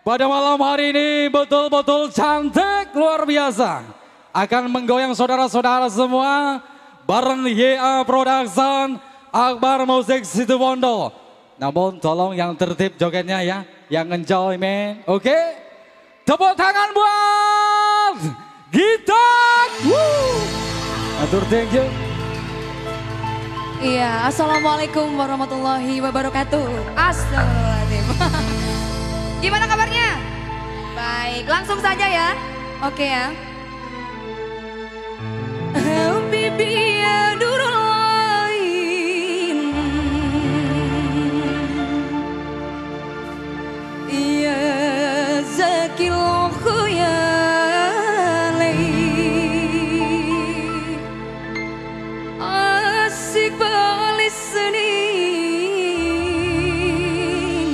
pada malam hari ini betul-betul cantik luar biasa. Akan menggoyang saudara-saudara semua bareng YA Production, Akbar Musik Situbondo. Namun tolong yang tertib jogetnya ya, yang enjoy men. Oke? Tepuk tangan buat Gitak. Atur thank you. Iya, assalamualaikum warahmatullahi wabarakatuh. Astagfirullahaladzim. Gimana kabarnya? Baik, langsung saja ya. Oke ya. Habibi ya Nurulain, ya Zakil Khuyalai, asik balis senin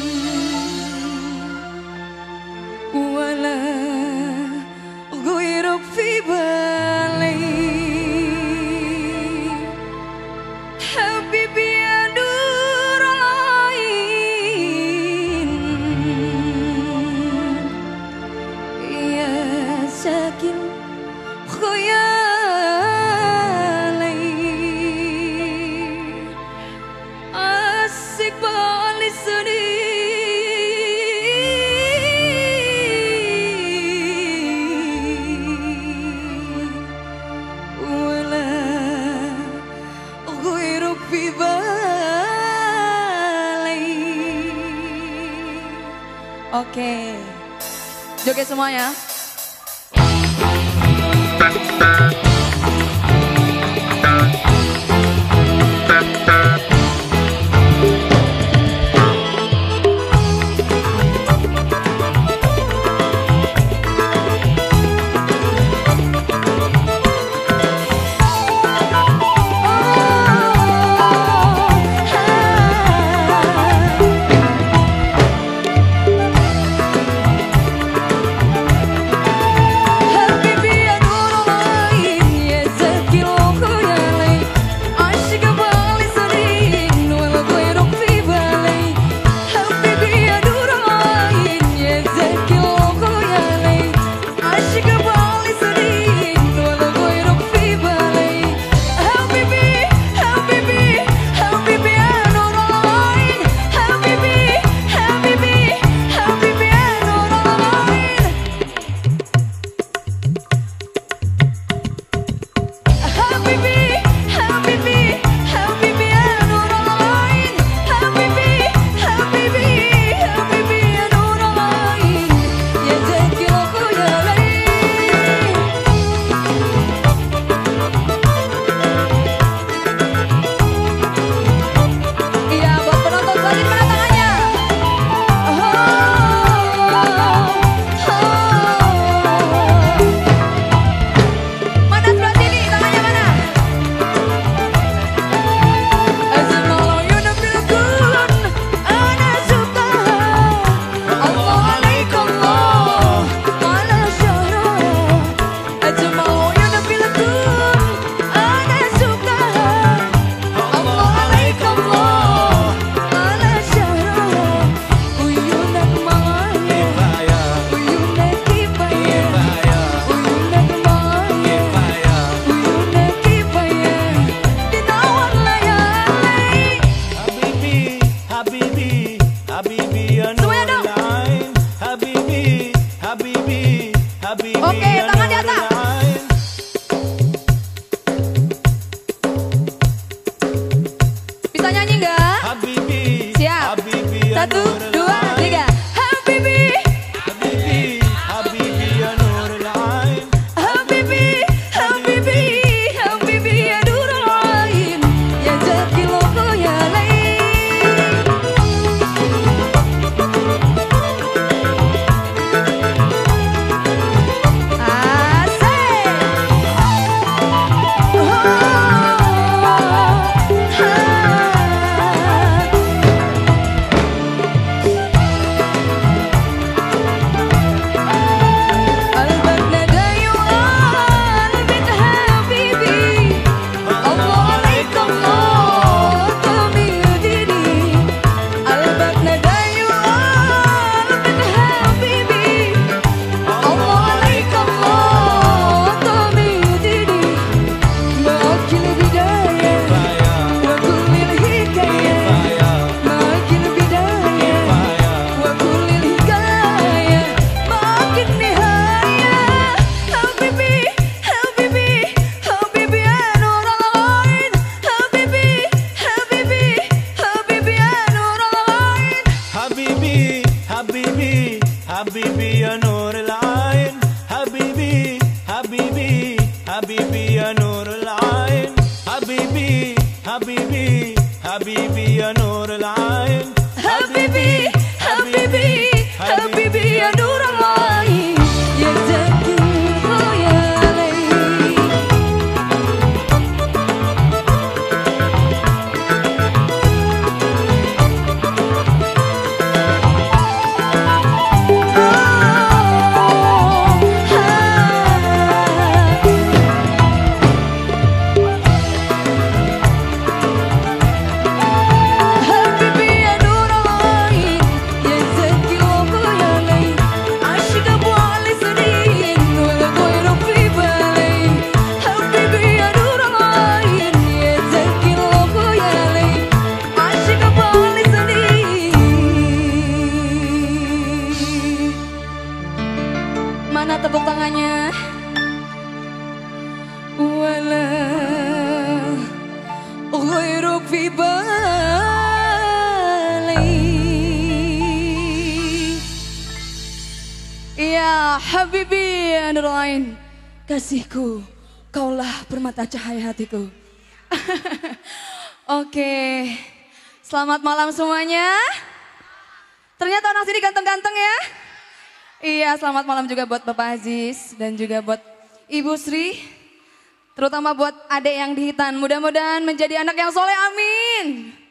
wala ghairu fi bali. Habibi ya Nurulain, ya Zakil Khuyalai, asik balis senin wala ghairu fi bali. Oke, joget semuanya. Habibi ya Nurulain, حبيبي حبيبي يا نور العين حبيبي حبيبي حبيبي يا نور العين حبيبي حبيبي حبيبي يا نور العين حبيبي حبيبي حبيبي يا نور العين يا زكي خيالي Mana tepuk tangannya? Wala ghairuk fi bali. Ya Habibi Nurain, kasihku, kaulah permata cahaya hatiku. Oke, selamat malam semuanya. Ternyata orang sini ganteng-ganteng ya. Iya, selamat malam juga buat Bapak Aziz dan juga buat Ibu Sri. Terutama buat adik yang di Hitan. Mudah-mudahan menjadi anak yang soleh, amin.